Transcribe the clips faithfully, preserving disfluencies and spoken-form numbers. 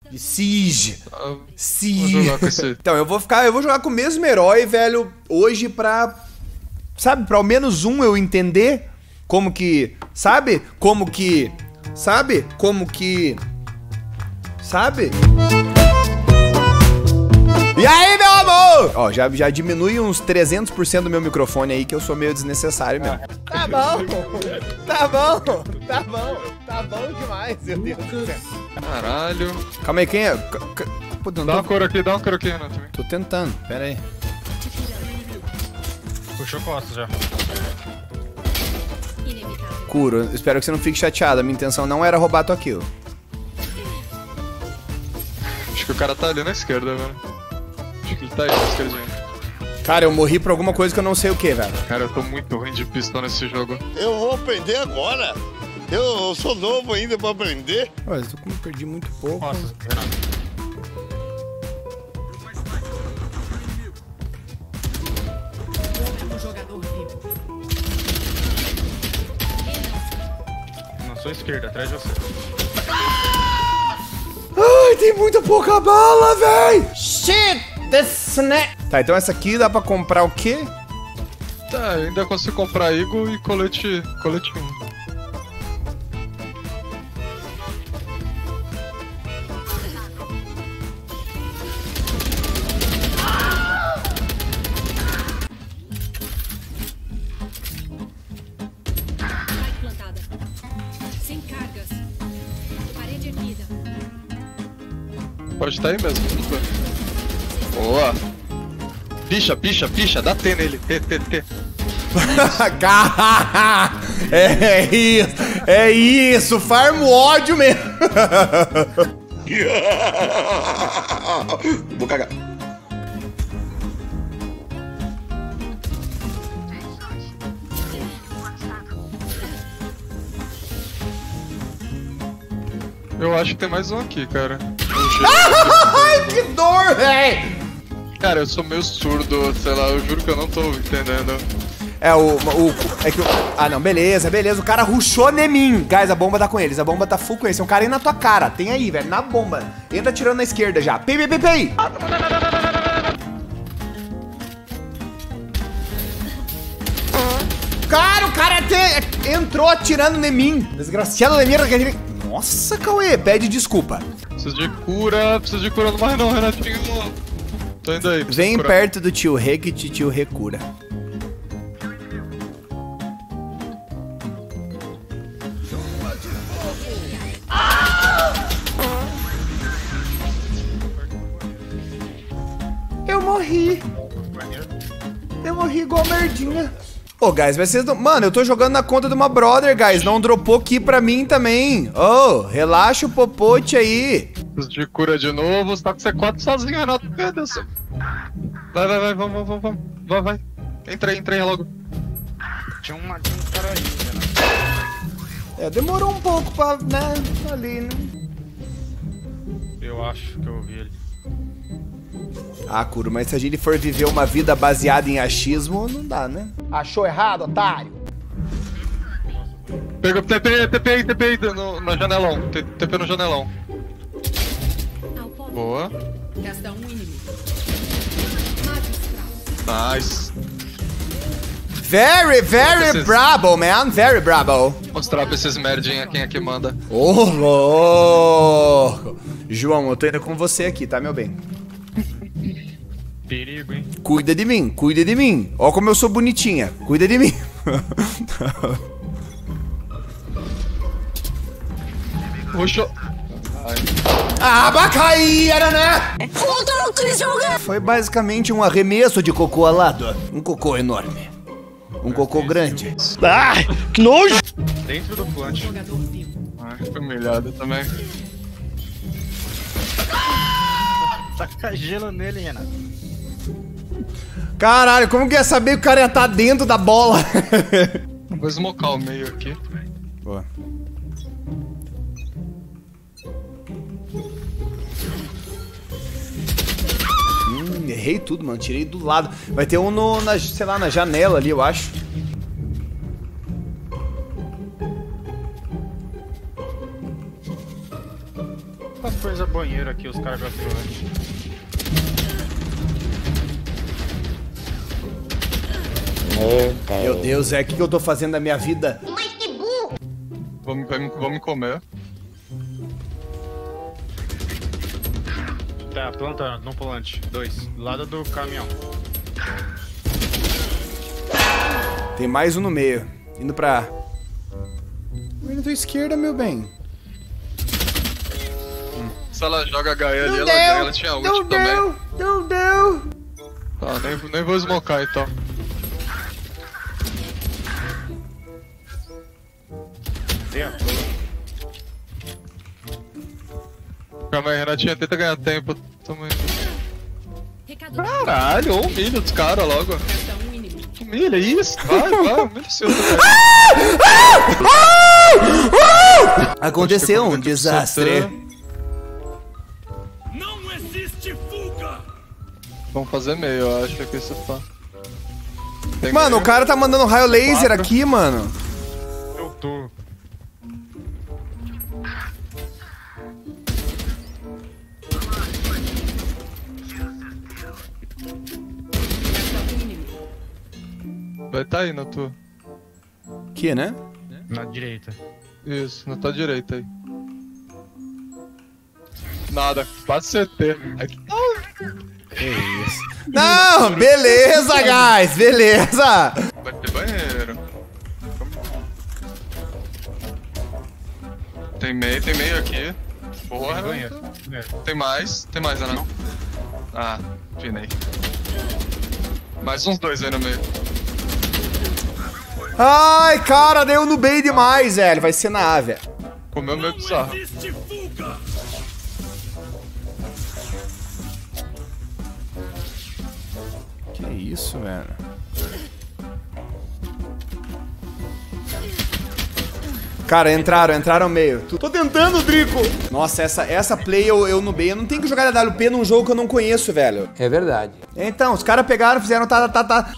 De Siege. Ah, Siege. vou jogar com esse. Então, eu vou ficar, eu vou jogar com o mesmo herói, velho, hoje pra... Sabe, pra ao menos um eu entender como que... Sabe? Como que... Sabe? Como que... Sabe? E aí, meu amor? Ó, já, já diminui uns trezentos por cento do meu microfone aí, que eu sou meio desnecessário mesmo. Tá bom, tá bom, tá bom, tá bom demais, meu Deus do céu. Caralho. Calma aí, quem é? Pô, não Dá tô... uma cor aqui, dá uma cor aqui, Renato. tô tentando, pera aí. Puxou costas já. Curo, espero que você não fique chateado, a minha intenção não era roubar tua kill. Acho que o cara tá ali na esquerda, velho. Acho que ele tá aí na esquerdinha. Cara, eu morri por alguma coisa que eu não sei o que, velho. Cara, eu tô muito ruim de pistão nesse jogo. Eu vou aprender agora. Eu sou novo ainda pra aprender. Olha, eu tô como perdi muito pouco. Costas, Renato. Na sua esquerda, atrás de você. Ai, tem muita pouca bala, véi! Shit! This snap! Tá, então essa aqui dá pra comprar o quê? Tá, eu ainda consigo comprar Eagle e colete. colete um. Pode estar aí mesmo. Boa. Picha, picha, picha. Dá T nele. T, T, T. É isso. É isso. Farm ódio mesmo. Vou cagar. Eu acho que tem mais um aqui, cara. Ai, que dor, véi! Cara, eu sou meio surdo, sei lá, eu juro que eu não tô entendendo. É, o, o... É que o... Ah, não, beleza, beleza. O cara rushou em mim. Guys, a bomba tá com eles. A bomba tá full com eles. Tem um cara aí na tua cara. Tem aí, velho, na bomba. Entra atirando na esquerda já. Pei, pei, pei, pei. Cara, o cara até entrou atirando em mim. Desgraciado de mim. Nossa, Cauê, pede desculpa. Preciso de cura, preciso de cura, não morre não, Renatinho. Tô indo aí. Vem curar. perto do tio Rê que te tio Rê cura. Eu morri. Eu morri igual merdinha. Ô, oh, guys, mas vocês não... Mano, eu tô jogando na conta de uma brother, guys. Não dropou aqui pra mim também. Ô, oh, relaxa o popote aí. Preciso de cura de novo. Você tá com C quatro sozinho, Renato. Meu Deus do céu. Vai, vai, vai. Vamos, vamos, vamos. Vai, vai. Entra aí, entra aí logo. Tinha uma tinha um cara aí, Renato. É, demorou um pouco pra, né, ali, né? Eu acho que eu ouvi ele. Ah, Curo, mas se a gente for viver uma vida baseada em achismo, não dá, né? Achou errado, otário? Pega o T P, T P aí, T P aí no, no janelão. T P no janelão. Boa. Resta um inimigo. Nice. Very, very Esses... bravo, man. Very bravo. Vou mostrar pra esses merdinha quem é que manda. Ô, oh, louco. João, eu tô indo com você aqui, tá, meu bem? Perigo, hein? Cuida de mim, cuida de mim. Ó como eu sou bonitinha. Cuida de mim. Puxou. Ah, bacai, era, né? Foi basicamente um arremesso de cocô alado. Um cocô enorme. Um cocô grande. Ah, que nojo! Dentro do plant. Ai, foi humilhado também. Taca gelo nele, Renato. Caralho, como que ia saber que o cara ia estar dentro da bola? Vou smocar o meio aqui. Boa. Hum, errei tudo, mano. Tirei do lado. Vai ter um no, na, sei lá, na janela ali, eu acho. Uma coisa boinha. banheiro aqui, os caras gastou antes. Meu Deus, é o que, que eu tô fazendo da minha vida? Vou me, vai me- vou me comer. Tá, plantando, no pulante. Dois, do lado do caminhão. Tem mais um no meio. Indo pra... Indo pra esquerda, meu bem. Se ela joga H E ali, ela ganha. Ela tinha ult também. Não deu. Tá, nem, nem vou smocar então. Tem a torre. Calma aí, Renatinha, tenta ganhar tempo também. Caralho, humilha os caras logo. Humilha, isso, vai, vai, humilha o seu também. Aconteceu um desastre. Não existe fuga! Vamos fazer meio, eu acho que isso tá. Tem Mano, meio. o cara tá mandando raio laser Quatro. aqui, mano. Eu tô. Vai tá aí na tua. Aqui, né? Na direita. Isso, na tua direita aí. Nada, quase C T. Aqui. Não, beleza, guys, beleza. Vai ter banheiro. Tem meio, tem meio aqui. Porra, Banheiro. Banheiro. tem mais, tem mais, Ana. Ah, finei. Mais uns dois aí no meio. Ai, cara, deu no bem demais, velho. Vai ser na A, velho. Comeu meio bizarro. Existe fuga! Que isso, velho. Cara, entraram, entraram meio. Tô tentando, Drico. Nossa, essa, essa play eu, eu no B. Eu não tenho que jogar W P num jogo que eu não conheço, velho. É verdade. Então, os caras pegaram, fizeram tá, tá, tá.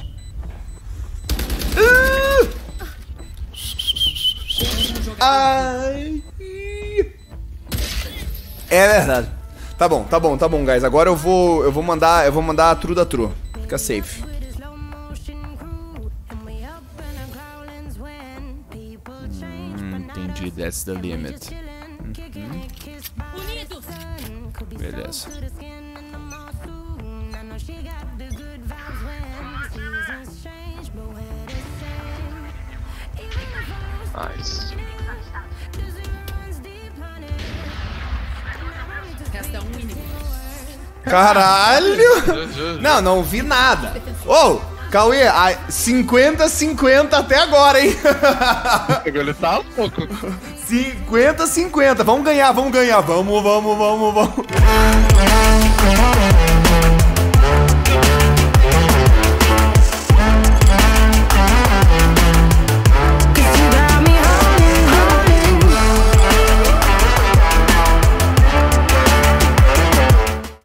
Ai. É verdade. Tá bom, tá bom, tá bom, guys. Agora eu vou, eu vou mandar, eu vou mandar a true da true. Fica safe. Hum, entendi, that's the limit. Uhum. Beleza. Nice. Resta um inimigo. Caralho! Ju, ju, ju. Não, não vi nada. Ô, oh, Cauê, cinquenta a cinquenta até agora, hein? Ele tá louco. cinquenta a cinquenta. Vamos ganhar, vamos ganhar. Vamos, vamos, vamos, vamos.